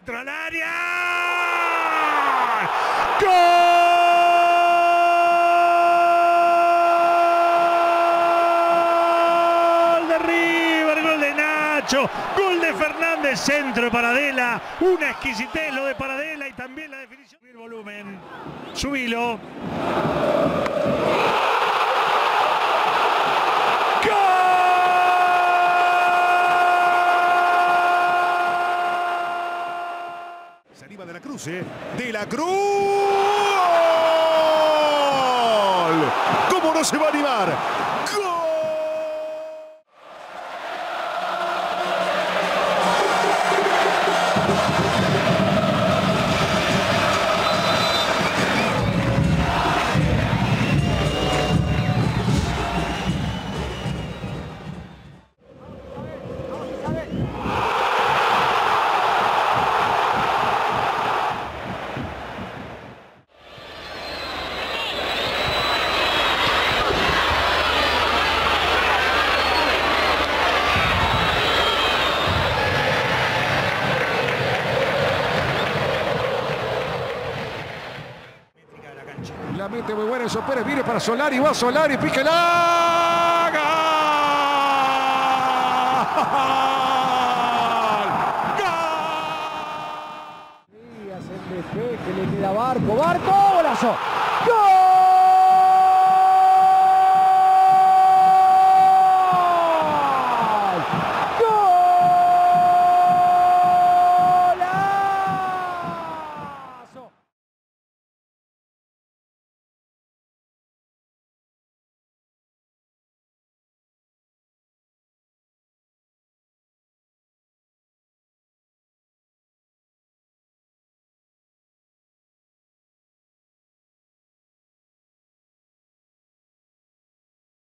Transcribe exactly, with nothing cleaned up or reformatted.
Dentro al área. ¡Gol de River! Gol de Nacho. Gol de Fernández. Centro de Paradela. Una exquisitez lo de Paradela y también la definición. El volumen. Subilo. Se anima De la Cruz, ¿eh? De la Cruz. ¿Cómo no se va a animar? ¡Gol! La mete muy buena, eso Pérez viene para Solari, va Solari, píquela. ¡Gol! ¡Gol! Díaz, el despeje, le queda Barco, Barco, golazo.